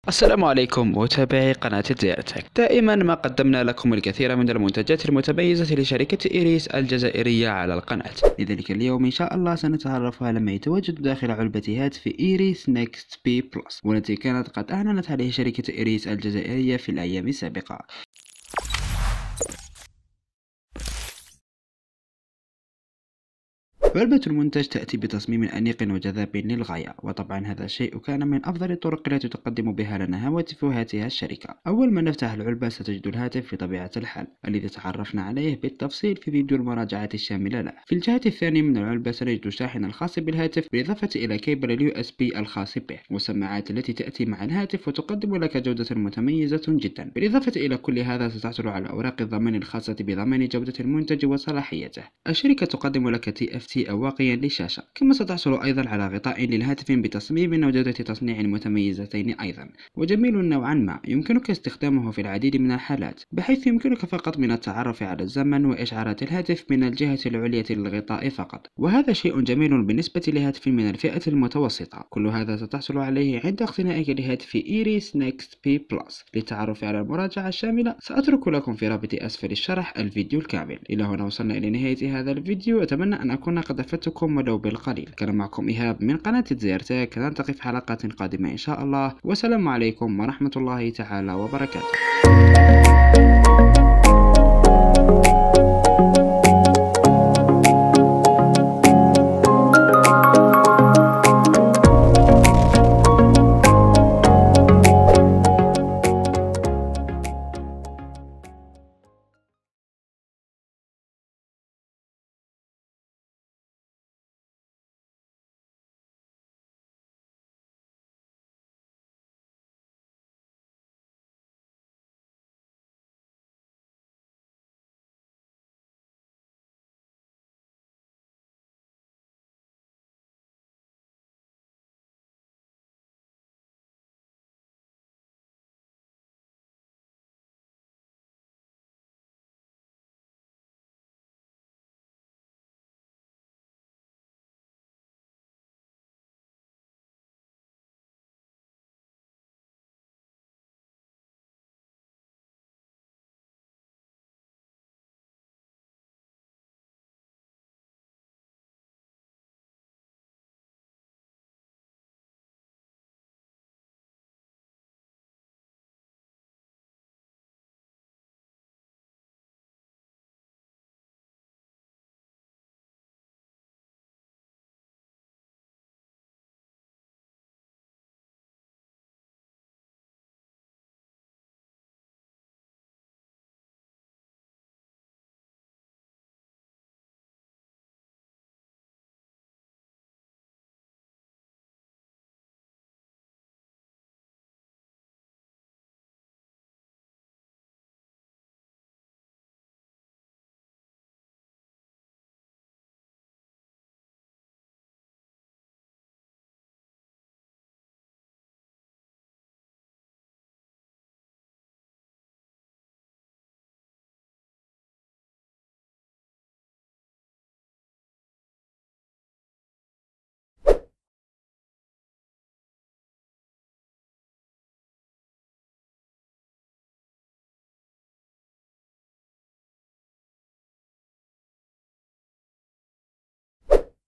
السلام عليكم متابعي قناة زيارتك. دائما ما قدمنا لكم الكثير من المنتجات المتميزة لشركة إيريس الجزائرية على القناة. لذلك اليوم إن شاء الله سنتعرف على ما يتواجد داخل علبة هاتف إيريس نيكست بي بلس، والتي كانت قد أعلنت عليه شركة إيريس الجزائرية في الأيام السابقة. علبة المنتج تأتي بتصميم أنيق وجذاب للغاية، وطبعا هذا الشيء كان من أفضل الطرق التي تقدم بها لنا هواتف هذه الشركة. أول ما نفتح العلبة ستجد الهاتف بطبيعة الحال الذي تعرفنا عليه بالتفصيل في فيديو المراجعة الشاملة له. في الجهة الثانية من العلبة سنجد الشاحن الخاص بالهاتف، بالإضافة إلى كيبل اليو اس بي الخاص به، والسماعات التي تأتي مع الهاتف وتقدم لك جودة متميزة جدا. بالإضافة إلى كل هذا ستحصل على أوراق الضمان الخاصة بضمان جودة المنتج وصلاحيته. الشركة تقدم لك TFT واقيا للشاشة، كما ستحصل أيضا على غطاء للهاتف بتصميم وجودة تصنيع متميزتين أيضا، وجميل نوعا ما، يمكنك استخدامه في العديد من الحالات، بحيث يمكنك فقط من التعرف على الزمن وإشعارات الهاتف من الجهة العليا للغطاء فقط، وهذا شيء جميل بالنسبة لهاتف من الفئة المتوسطة. كل هذا ستحصل عليه عند اقتنائك لهاتف إيريس نيكست بي بلس. للتعرف على المراجعة الشاملة سأترك لكم في رابط أسفل الشرح الفيديو الكامل. إلى هنا وصلنا إلى نهاية هذا الفيديو، أتمنى أن أكون قد أفدتكم ولو بالقليل. كان معكم إيهاب من قناة زيارتك، نلتقي في حلقات قادمة إن شاء الله، والسلام عليكم ورحمة الله تعالى وبركاته.